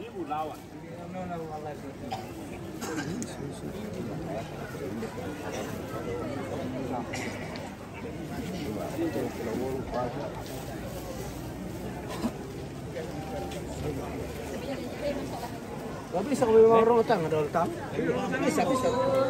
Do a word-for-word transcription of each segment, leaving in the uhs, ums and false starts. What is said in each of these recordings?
Ibu lawan. Gak bisa kami orang utang, ada utang. Bisa, bisa.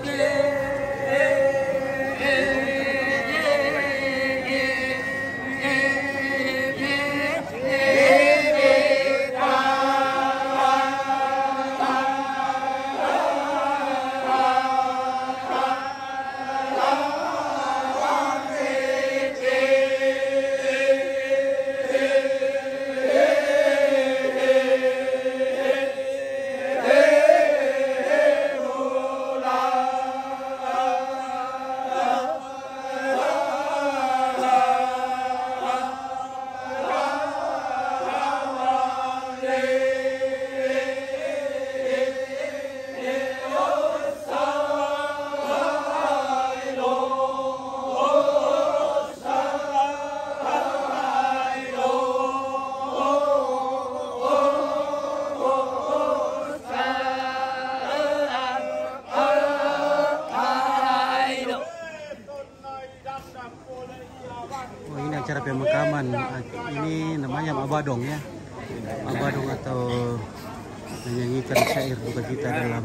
Oh, ini acara pemakaman. Ini namanya Mabadong ya. Mabadong atau menyanyikan syair duka cita dalam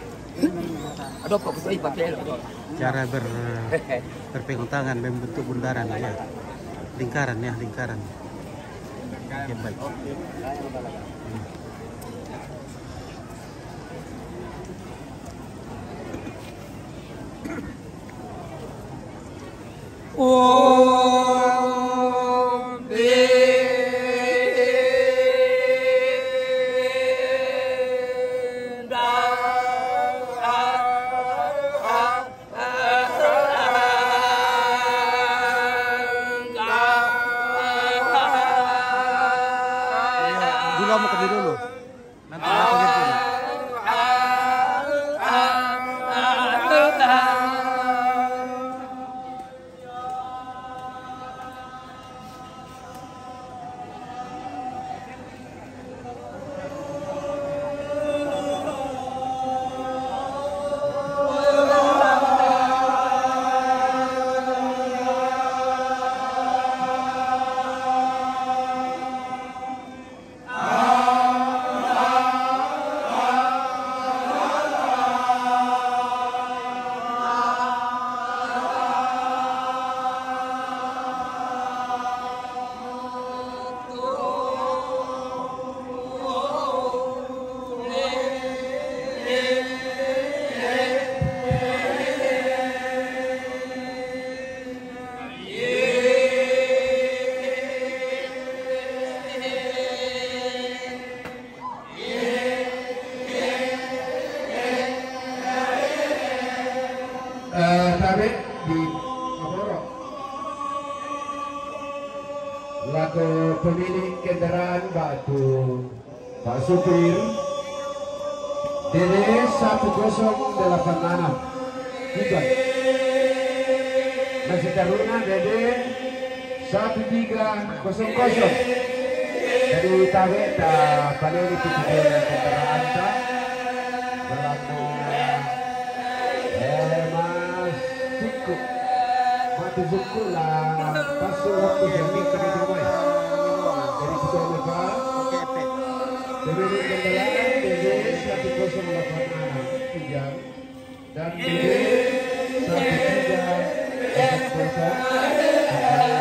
cara ber, berpegang membentuk bundaran ya. Lingkaran ya, lingkaran. Oke, baik. Hmm. Dulu mau ke dulu. Nanti lapangin dulu. Tarik di Maboro. Laku pemilik kendaraan batu Pak Supir D D satu kosong delapan enam tiga Masih Taruna D D satu tiga kosong kosong. Jadi tarik tak paling itu kendaraan tak berlaku mati suku lah pasuk waktu jami kami rumah dari kita lupa dari kendaraan D D satu kosong delapan enam tiga dan D D satu tiga kosong kosong.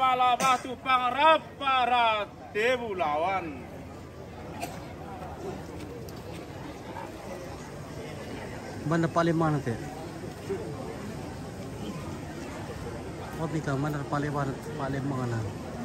pala batu pangrap para debu lawan. Mana paling mana teh? Oh, bika mana paling mana paling mana?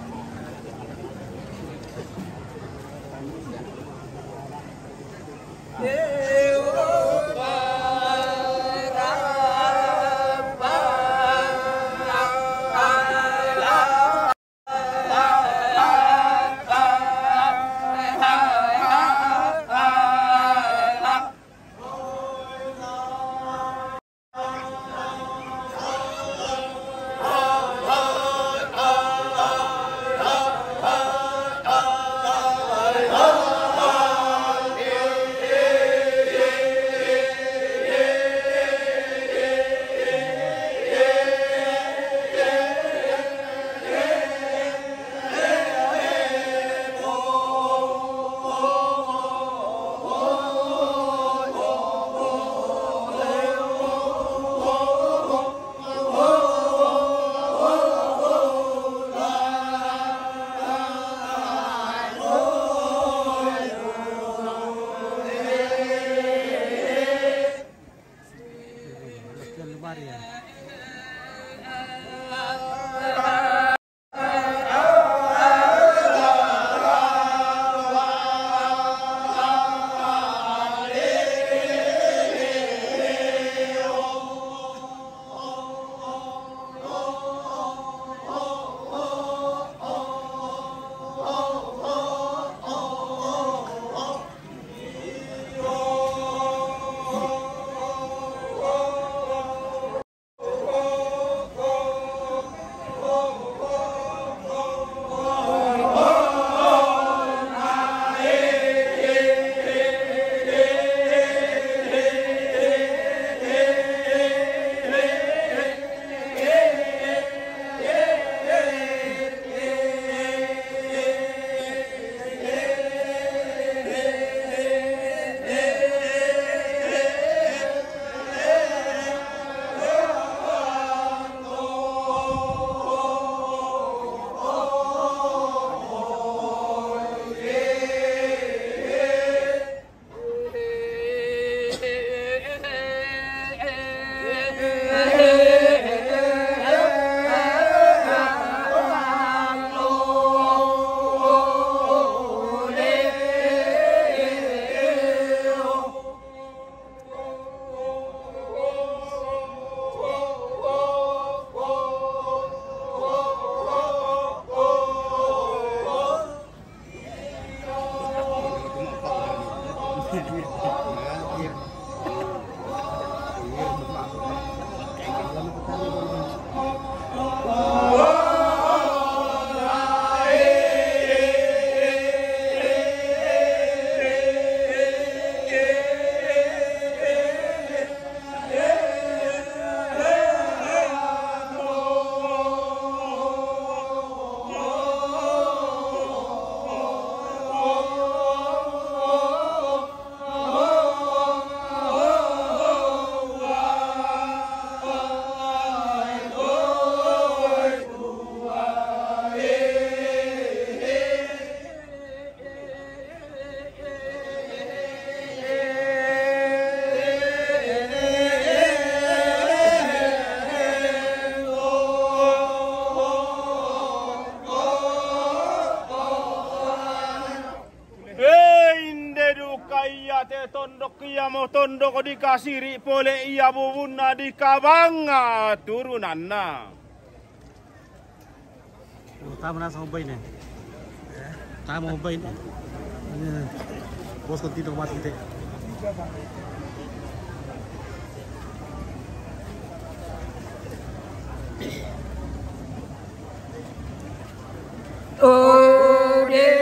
Mo tondo ko di kasiri pole iya bubunna di kabanga turunanna. Oh, tama na sa mobile eh. Tama mobile. Bos ko dito mati deh. Oh, yeah.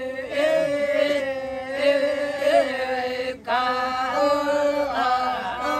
Ka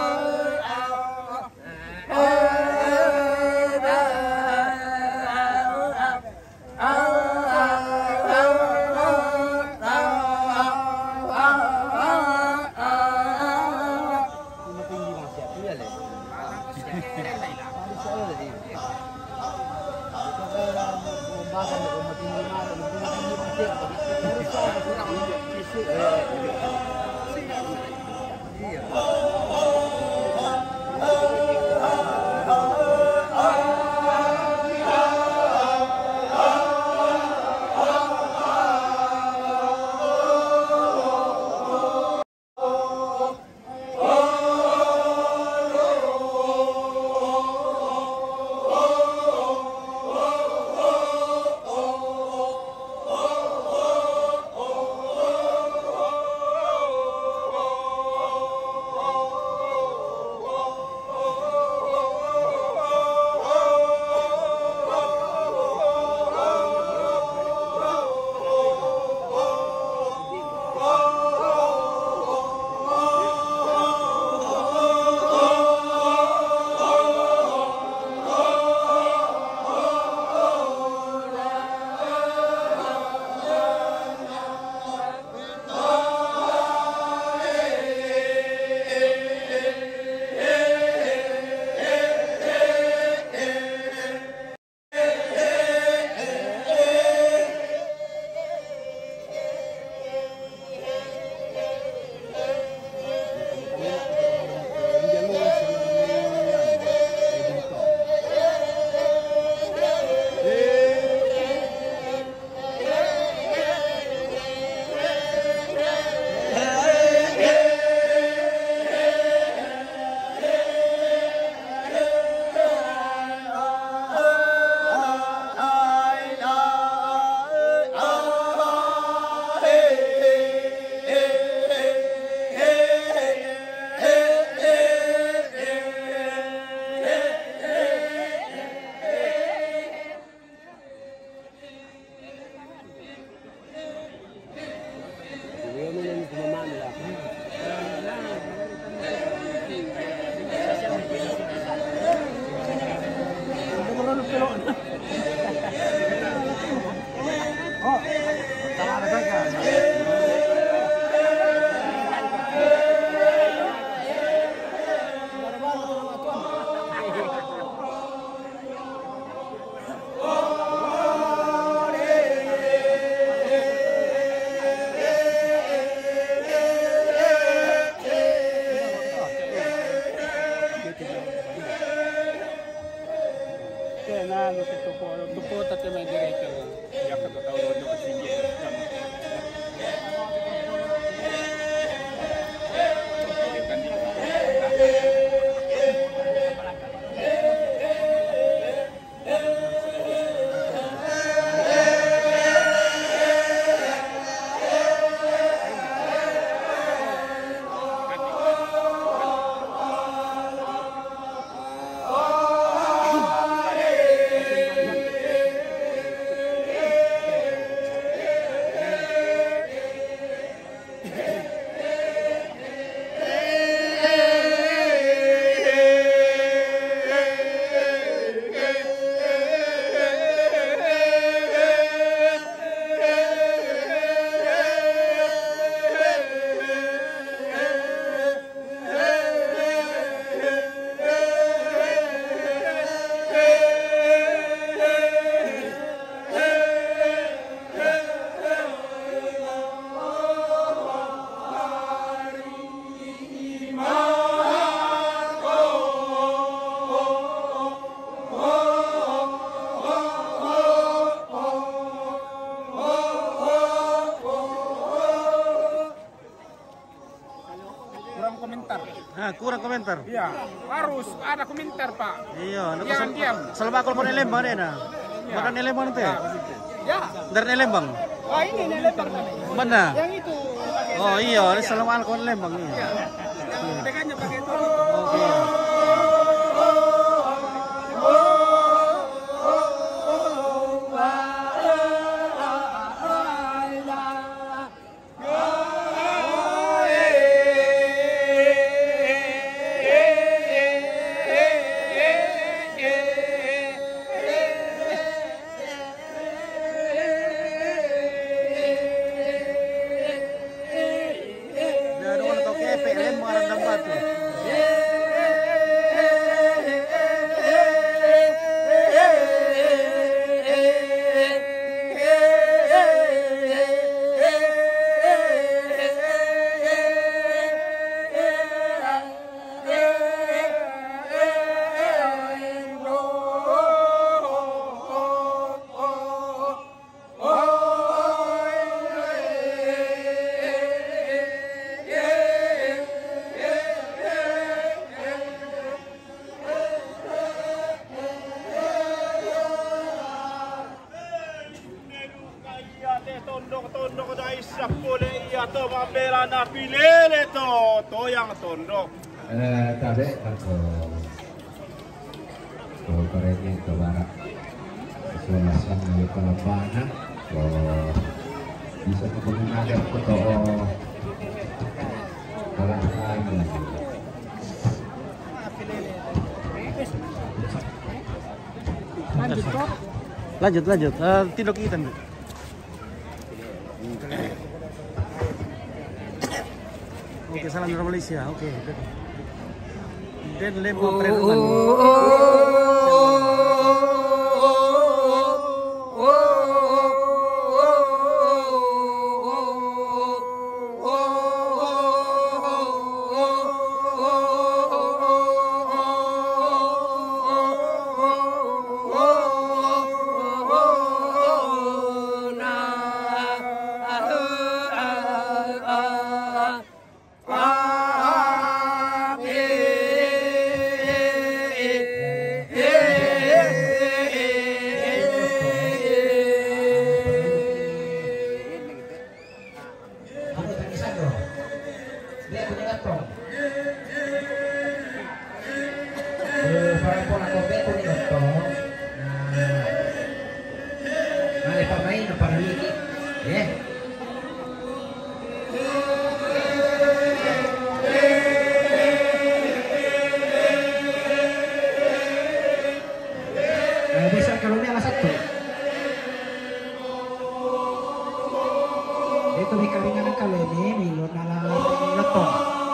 Ah, kurang komentar. Iya, harus ada komentar, Pak. Iya, nak Jangan diam. Selama kalau mau Lembang deh nah. Mana Lembang nanti? Ya. Dari Lembang. Wah, ini Lembang. Mana? Yang itu. Oh iya, ini selama alkohol Lembang nih. Yang tekannya pakai itu. Oke. Lembang Lembang batu. to mabela na pilele to toyang tondok. Eh, tadi atau kalau karena ke barat, selasan dari Palembang, kalau bisa kemudian ada foto kalahkan. Lanjut lanjut. Uh, Tindok kita nih. Oke, salam dari Malaysia. Oke. Dan lempar peredukan. Itu di karingan kali ini milon ala letong.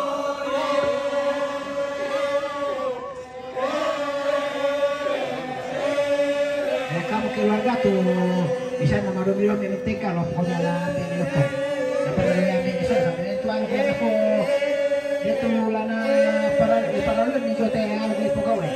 Mereka keluarga tuh bisa nama dua milon ini tika loh pokoknya lah ini letong. Dapat dari yang ini sampai itu aja aku itu lana para para lu nih jote yang di pegawai.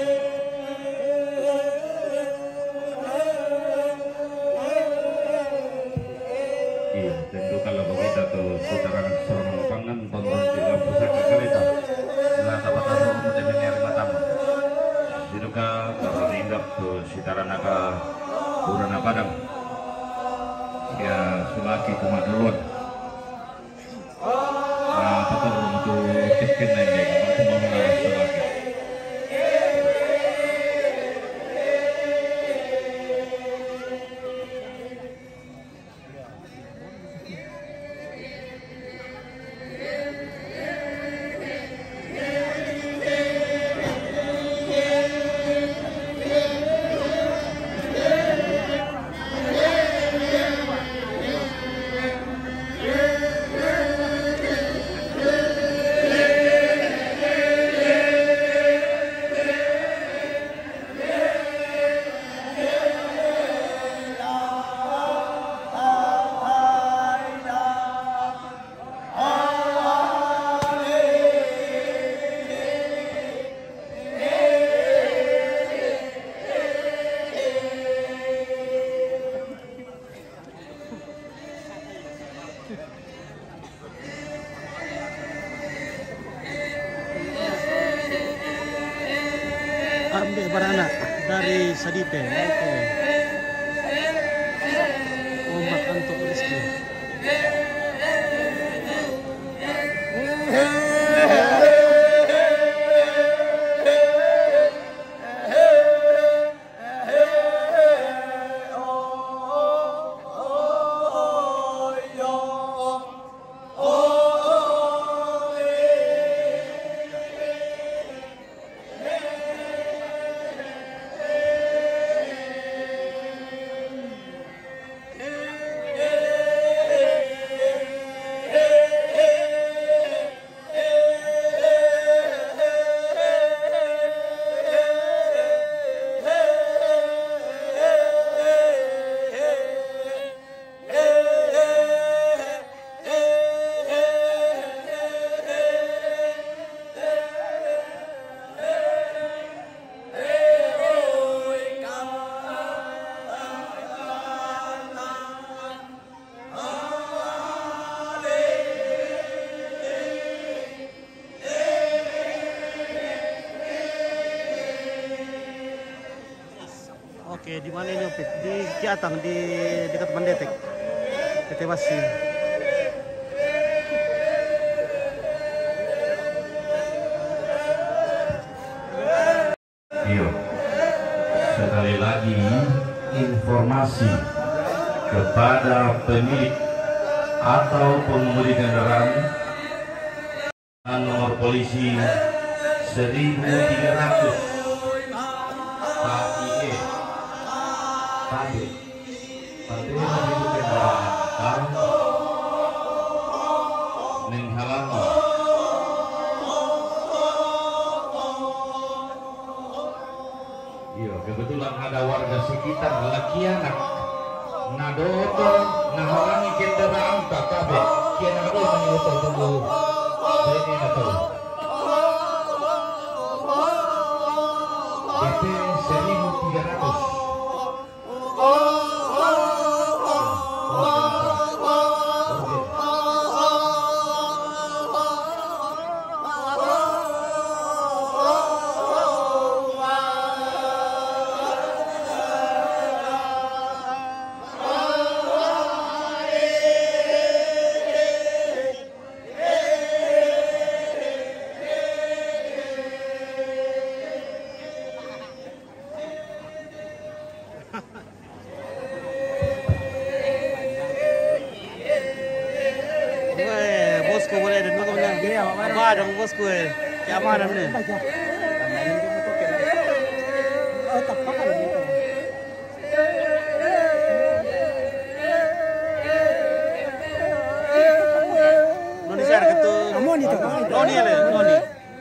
Tentu kalau begitu tuh putaran seorang pangan tonton film pusaka kereta lah dapat tahu untuk mendengar matam diduga kalau hinggap tuh sitaran naka burana padang ya sulaki kumadulun nah tetap untuk kiskin nende aku mau mengawas sulaki Ambil baranak dari Sadipe. Oke. Ombak untuk Rizky. Oke, di mana ini Opit? Di Kiatang, di dekat Mandetek. T T Wasi. sekali lagi informasi kepada pemilik atau pengemudi kendaraan nomor polisi seribu tiga ratus K I E Tadi Tadi itu kendaraan kang menghalangi iya kebetulan ada warga sekitar laki anak nadoto nahalangi kendaraan K K B kian ada menyuruh tunggu ini atau D P seribu tiga ratus Bosku boleh dan mau kemana? Apa dong bosku? Kayak apa dong ni? Noni siapa ketu? Noni tu. Noni le, Noni.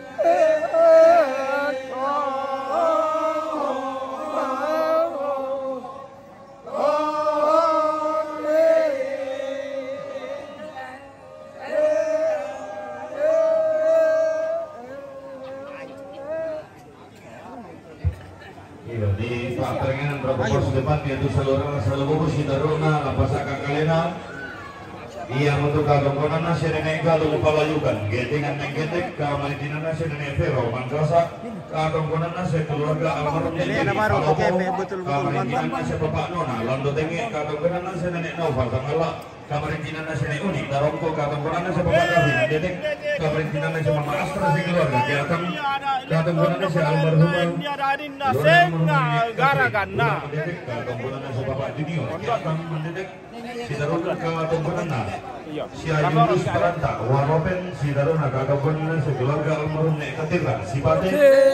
Di Pangkalengan berapa pos depan yaitu seluruh seluruh sidaruna lapasaka kalena ia untuk kadongkonan nasi nenek galuh palayukan getingan nenggetek kamalidinan nasi nenek Vero Mangkasa kadongkonan nasi keluarga almarhum jadi kamalidinan nasi bapak Nona Londo Tengi kadongkonan nasi nenek Nova Tangala kamalidinan nasi nenek Uni Tarongko kadongkonan nasi bapak Kavin Dedek kamalidinan nasi mama Astra si keluarga kiatang kadongkonan nasi almarhum Gara-gara kadongkonan nasi bapak Junior kiatang mendedek sidaruna kadongkonan si Ayunus Peranta Waropen sidaruna kadongkonan nasi keluarga almarhum Nek Ketiran si Pate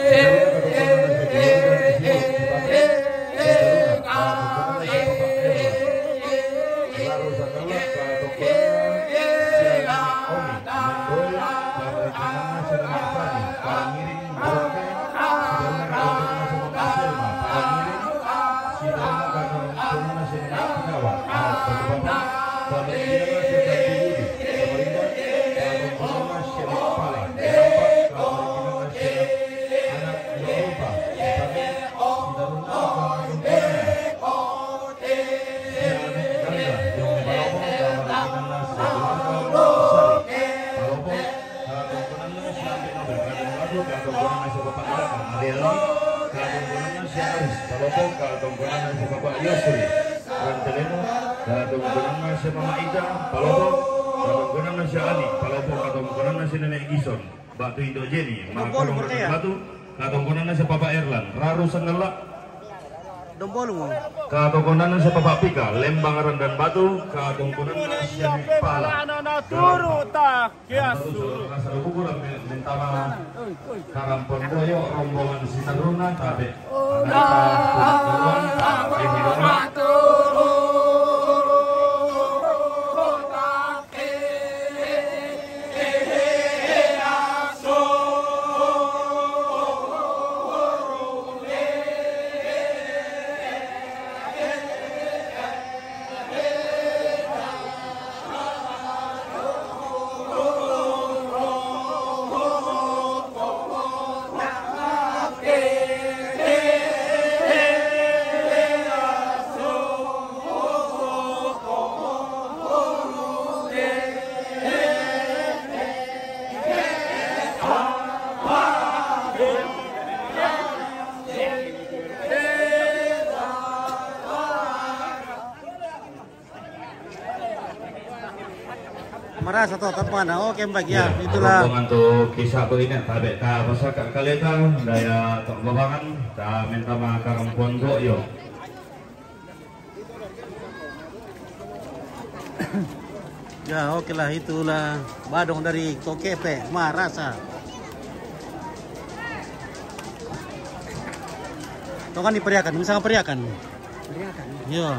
Batu Indo Jenny, Batu, Katongkonan si Papa Erlan, Raru Sengelak, Dombolu. Katongkonan si Papa Pika, Lembang Rendan Batu, Katongkonan si Pala. Turu tak kiasuru. Rasa lugu mentama Karampon Boyo, rombongan Sitaruna, Tabe. Marasa to tapan. Oke mbak ya, itulah. Untuk kisah ko ini, tabi ta basa ka kalita daya tok babangan ta minta makarang pondok yo. Ya oke lah, itulah badong dari Kokepe Marasa. Itu kan diperiakan, misalnya periakan. Periakan. Iya.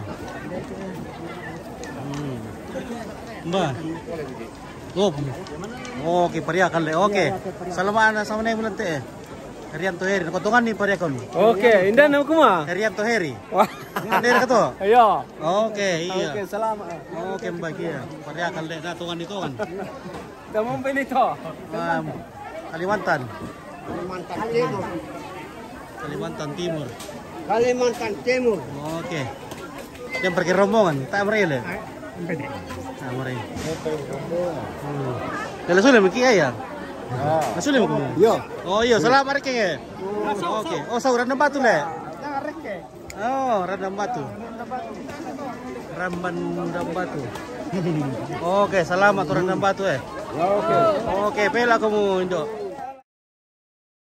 Hmm. Mbak. Oh. Oke, periakan le. Oke. Salaman sama nih bulan teh. Herianto Heri, potongan nih periakan. Oke, indah nama kuma. Herianto Heri. Wah. Ada ketua. Iya. Oke, iya. Oke, selamat. Oke, mbak iya. Periakan le, datungan itu kan. Kamu pilih toh. Um, Kalimantan. Kalimantan Timur. Kalimantan Timur. Kalimantan Timur. Oke. Yang pergi rombongan, tak mereka. Bede. Tak mereka. Hmm. Kalau sulit mungkin ya. Ah. Sulit mungkin. Yo. Oh iya, selamat mereka ya. Oke. Oh, saudara random batu le. Oh, random batu. Ramban random batu. Oke, selamat random batu eh. Oke. Oke, pela kamu Indo.